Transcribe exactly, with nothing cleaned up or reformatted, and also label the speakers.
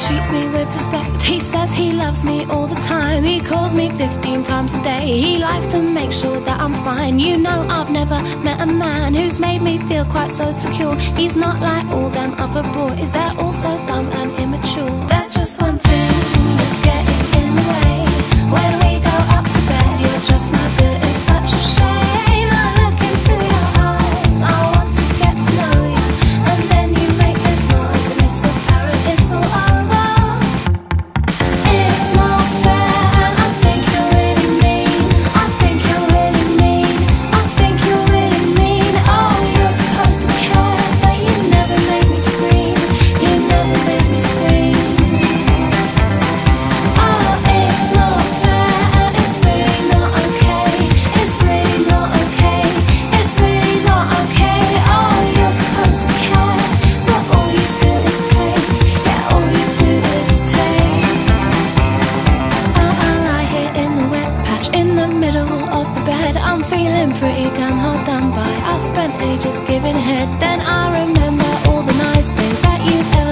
Speaker 1: treats me with respect. He says he loves me all the time. He calls me fifteen times a day. He likes to make sure that I'm fine. You know, I've never met a man who's made me feel quite so secure. He's not like all them other boys, they're all so dumb and immature. There's just one thing that's getting in the way. When we go up to bed, you're just not good. It's such a shame. I look into your eyes, I want to get to know you, and then you make this noise and it's apparent it's all over. It's not fair and I think you're really mean. I think you're really mean. I think you're really mean. Oh, you're supposed to care, but you never make me scream. You never make me scream. Oh, it's not fair and it's really not okay. It's really not okay. It's really not okay. Oh, you're supposed to care, but all you do is take. Yeah, all you do is take. Oh, I lie here in the wet patch in the middle of the bed. I'm feeling pretty damn hard done by. I spent ages giving head. Then I remember all the nice things that you've ever